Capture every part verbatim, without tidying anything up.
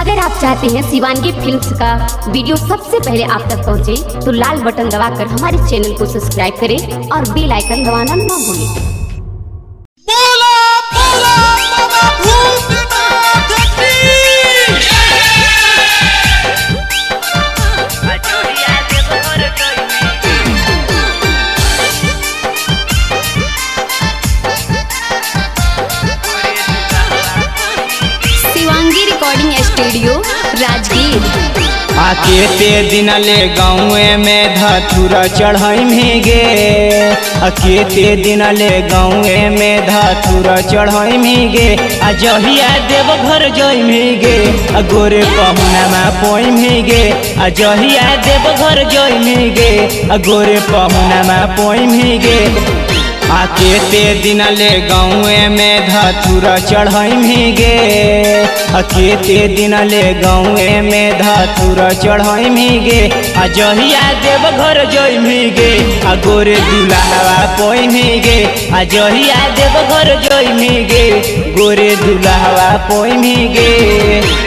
अगर आप चाहते हैं शिवांगी फिल्म्स का वीडियो सबसे पहले आप तक पहुंचे, तो लाल बटन दबाकर हमारे चैनल को सब्सक्राइब करें और बेल आइकन दबाना ना भूलें। Shivangi recording studio Rajgir. आके ते दिन ले गाँव में धतूरा चढ़ाई में गे, आके ते दिन ले गाँव में धतूरा चढ़ाई में गे, आ जहिया देव घर जई में गे, आ गोरे पहुना में पोई में गे, आ जहिया देव घर जई में गे, आ गोरे पहुना में पोई में गे। आके ते दिन ले गाँव में धतूरा चढ़ाई में गे, आके ते दिन ले गाँव में धतूरा चढ़ाई में गे, आ जहिया देव घर जई में गे, आ गोरे दुल्हा पोई में गे, आ जहिया देव घर जई में गे, गोरे दुल्हा पोई में गे।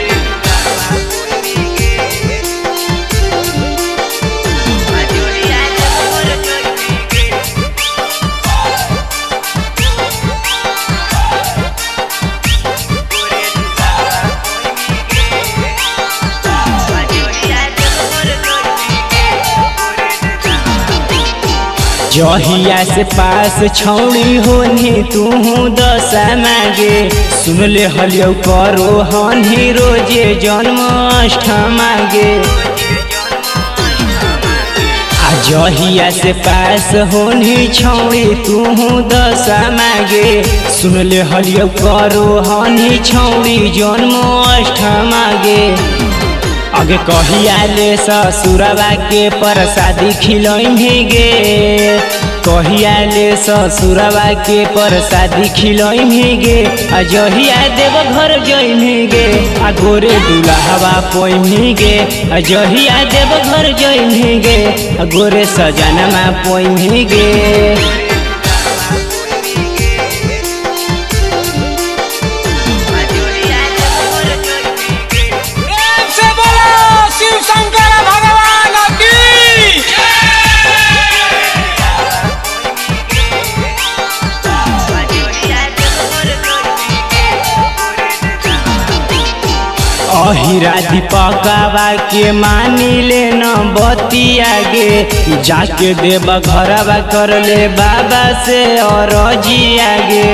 जहिया से पास छौड़ी होनी तू दशा मागे, सुन ले हलियो करो हनी रोजे जन्माष्टमी गे। आ जहिया से पास होनी छौड़ी तू दशा मागे, सुन ले हलियो करो हनी छौड़ी जन्माष्टमी गे। अगे कहिया ले ससुरवा के प्रसादी खिलई में गे, कहिया ले ससुरवा के प्रसादी खिलई में गे, आ जहिया देव घर जई में गे, आ गोरे दुल्हा पोई में गे, आ जहिया देव घर जई में गे, आ गोरे सजनमा पोई में गे। अहिरा दीपकवा के मानी ले न बतिया गे, जाके देव घरवा कर ले बाबा से और जिया गे।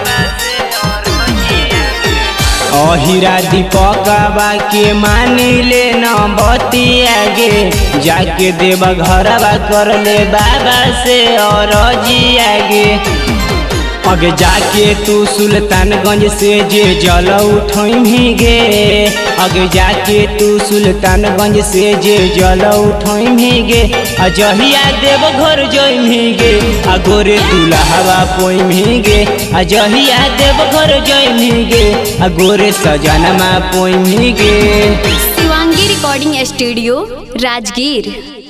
अहिरा दीपकवा के मानी ले न बतिया गे, जाके देव घरवा कर ले बाबा से और जिया गे। अगे जाके तू सुल्तानगंज से जे जल उठई में गे, अगे जाके तू सुल्तानगंज से जे जल उठई में गे, आ जहिया देव घर जई में गे, आ गोरे दुल्हा पोई में गे, आ जहिया देव घर जई में गे, आ गोरे सजनमा पोई में गे। Shivangi recording studio Rajgir.